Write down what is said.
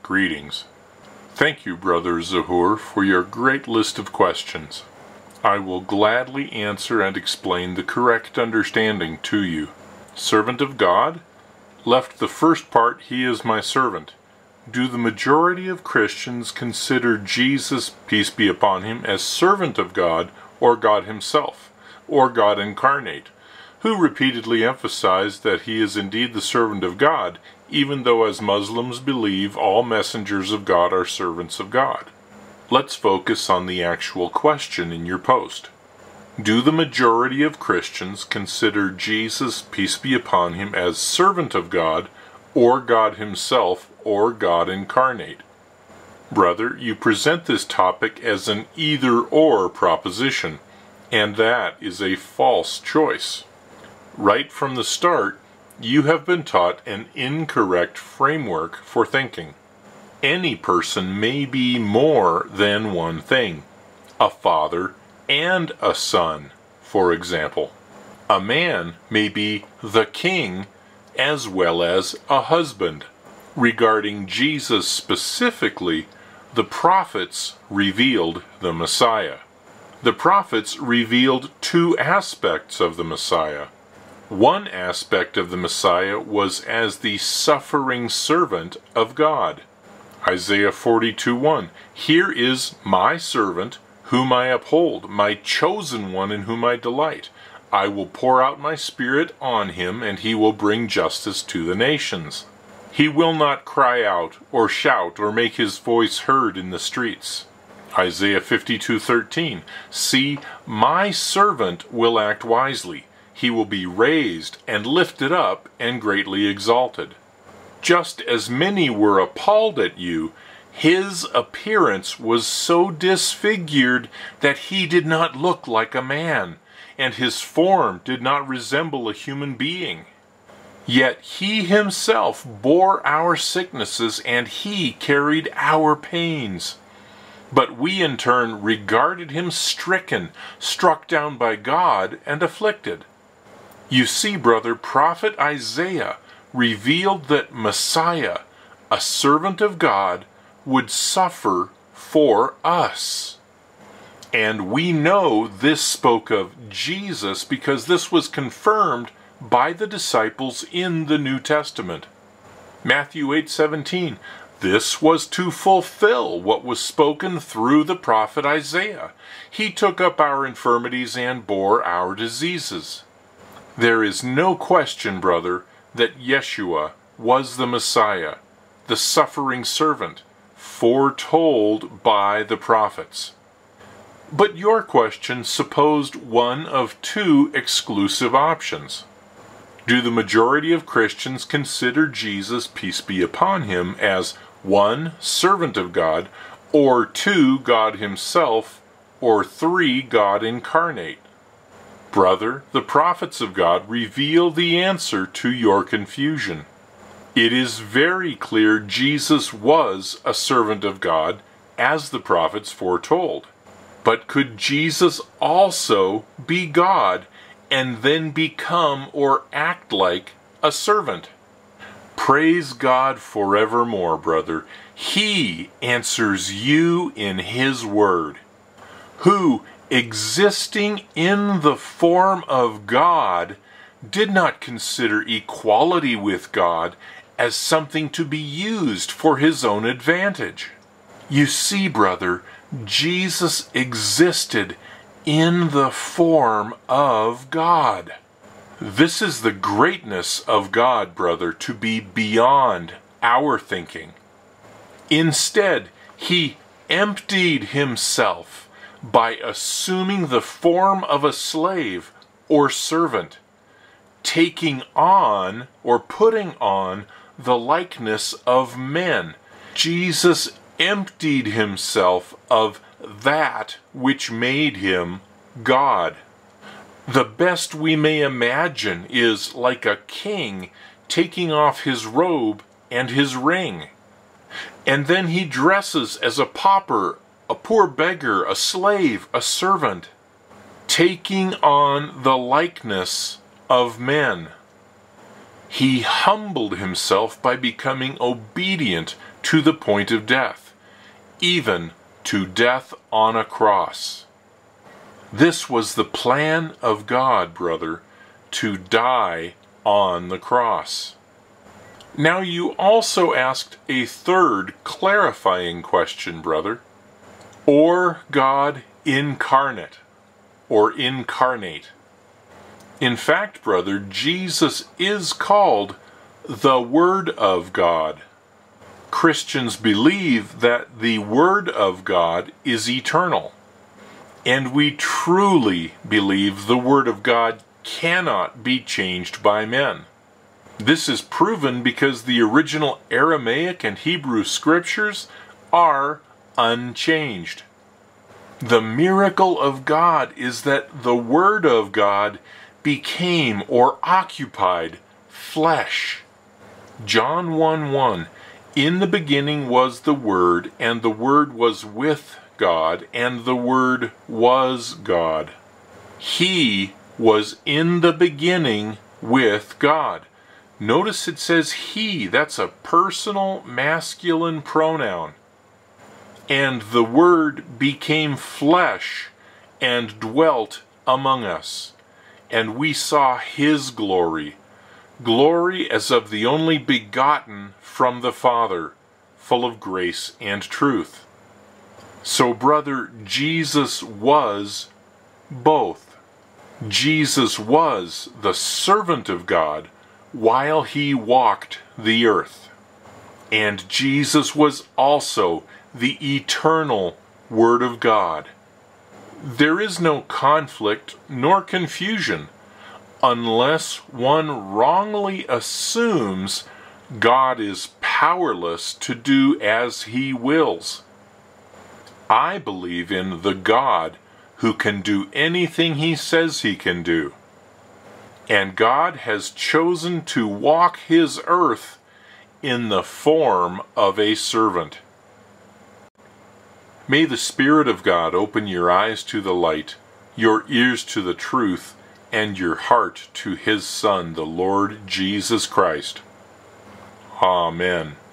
Greetings. Thank you, Brother Zahur, for your great list of questions. I will gladly answer and explain the correct understanding to you. Servant of God? Left the first part, he is my servant. Do the majority of Christians consider Jesus, peace be upon him, as servant of God, or God himself, or God incarnate, who repeatedly emphasized that he is indeed the servant of God, even though as Muslims believe all messengers of God are servants of God? Let's focus on the actual question in your post. Do the majority of Christians consider Jesus, peace be upon him, as servant of God, or God himself, or God incarnate? Brother, you present this topic as an either-or proposition, and that is a false choice. Right from the start, you have been taught an incorrect framework for thinking. Any person may be more than one thing. A father and a son, for example. A man may be the king as well as a husband. Regarding Jesus specifically, the prophets revealed the Messiah. The prophets revealed two aspects of the Messiah. One aspect of the Messiah was as the suffering servant of God. Isaiah 42:1, Here is my servant, whom I uphold, my chosen one in whom I delight. I will pour out my spirit on him, and he will bring justice to the nations. He will not cry out, or shout, or make his voice heard in the streets. Isaiah 52:13, See, my servant will act wisely. He will be raised and lifted up and greatly exalted. Just as many were appalled at you, his appearance was so disfigured that he did not look like a man, and his form did not resemble a human being. Yet he himself bore our sicknesses, and he carried our pains. But we in turn regarded him stricken, struck down by God, and afflicted. You see, brother, prophet Isaiah revealed that Messiah, a servant of God, would suffer for us. And we know this spoke of Jesus because this was confirmed by the disciples in the New Testament. Matthew 8:17, This was to fulfill what was spoken through the prophet Isaiah. He took up our infirmities and bore our diseases. There is no question, brother, that Yeshua was the Messiah, the suffering servant, foretold by the prophets. But your question supposed one of two exclusive options. Do the majority of Christians consider Jesus, peace be upon him, as 1. Servant of God, or 2. God himself, or 3. God incarnate? Brother, the prophets of God reveal the answer to your confusion. It is very clear Jesus was a servant of God, as the prophets foretold. But could Jesus also be God and then become or act like a servant? Praise God forevermore, brother. He answers you in His Word, who, existing in the form of God, did not consider equality with God as something to be used for His own advantage. You see, brother, Jesus existed in the form of God. This is the greatness of God, brother, to be beyond our thinking. Instead, He emptied Himself by assuming the form of a slave or servant, taking on or putting on the likeness of men. Jesus emptied Himself of that which made Him God. The best we may imagine is like a king taking off his robe and his ring. And then he dresses as a pauper, a poor beggar, a slave, a servant, taking on the likeness of men. He humbled himself by becoming obedient to the point of death, even to death on a cross. This was the plan of God, brother, to die on the cross. Now you also asked a third clarifying question, brother. Or God incarnate, or incarnate. In fact, brother, Jesus is called the Word of God. Christians believe that the Word of God is eternal. And we truly believe the Word of God cannot be changed by men. This is proven because the original Aramaic and Hebrew scriptures are unchanged. The miracle of God is that the Word of God became or occupied flesh. John 1:1, in the beginning was the Word, and the Word was with God, and the Word was God. He was in the beginning with God. Notice it says he. That's a personal masculine pronoun. And the Word became flesh and dwelt among us. And we saw His glory, glory as of the only begotten from the Father, full of grace and truth. So, brother, Jesus was both. Jesus was the servant of God while He walked the earth. And Jesus was also the eternal Word of God. There is no conflict nor confusion unless one wrongly assumes God is powerless to do as He wills. I believe in the God who can do anything He says He can do. And God has chosen to walk His earth in the form of a servant. May the Spirit of God open your eyes to the light, your ears to the truth, and your heart to His Son, the Lord Jesus Christ. Amen.